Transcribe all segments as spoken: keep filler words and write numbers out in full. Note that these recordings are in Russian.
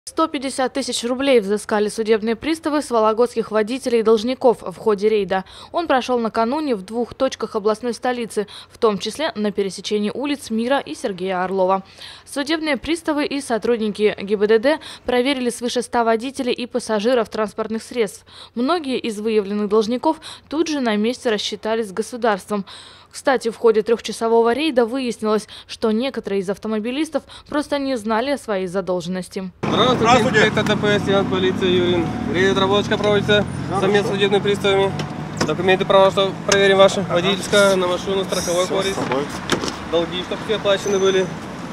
сто пятьдесят тысяч рублей взыскали судебные приставы с вологодских водителей и должников в ходе рейда. Он прошел накануне в двух точках областной столицы, в том числе на пересечении улиц Мира и Сергея Орлова. Судебные приставы и сотрудники ГИБДД проверили свыше ста водителей и пассажиров транспортных средств. Многие из выявленных должников тут же на месте рассчитались с государством. Кстати, в ходе трехчасового рейда выяснилось, что некоторые из автомобилистов просто не знали о своей задолженности. Здравствуйте, Здравствуйте. Это ДПС, сержант полиции Юрин. Рейд отработка проводится совместно с судебными приставами. Документы, права, что проверим ваши. Водительская, на машину, страховой полис. Долги, чтобы все оплачены были.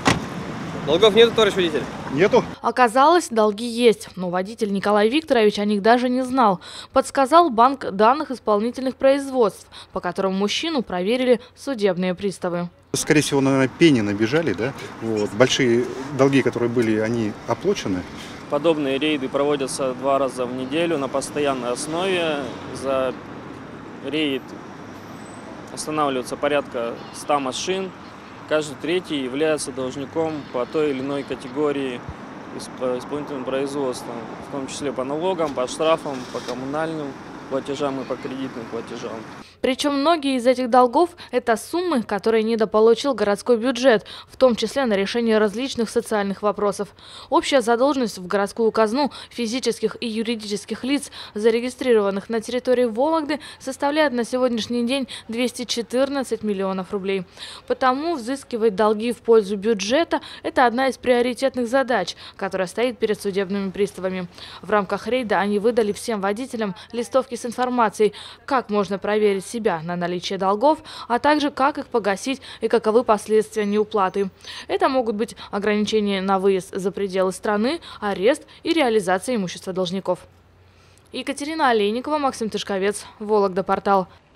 Долгов нету, товарищ водитель? Нету. Оказалось, долги есть, но водитель Николай Викторович о них даже не знал. Подсказал банк данных исполнительных производств, по которым мужчину проверили судебные приставы. Скорее всего, наверное, пени набежали, да? Вот. Большие долги, которые были, они оплачены. Подобные рейды проводятся два раза в неделю на постоянной основе. За рейд останавливается порядка ста машин. Каждый третий является должником по той или иной категории исполнительного производства, в том числе по налогам, по штрафам, по коммунальным платежам и по кредитным платежам. Причем многие из этих долгов – это суммы, которые недополучил городской бюджет, в том числе на решение различных социальных вопросов. Общая задолженность в городскую казну физических и юридических лиц, зарегистрированных на территории Вологды, составляет на сегодняшний день двести четырнадцать миллионов рублей. Потому взыскивать долги в пользу бюджета – это одна из приоритетных задач, которая стоит перед судебными приставами. В рамках рейда они выдали всем водителям листовки с информацией, как можно проверить себя на наличие долгов, а также как их погасить и каковы последствия неуплаты. Это могут быть ограничения на выезд за пределы страны, арест и реализация имущества должников. Екатерина Олейникова, Максим Тышковец, Вологда, портал.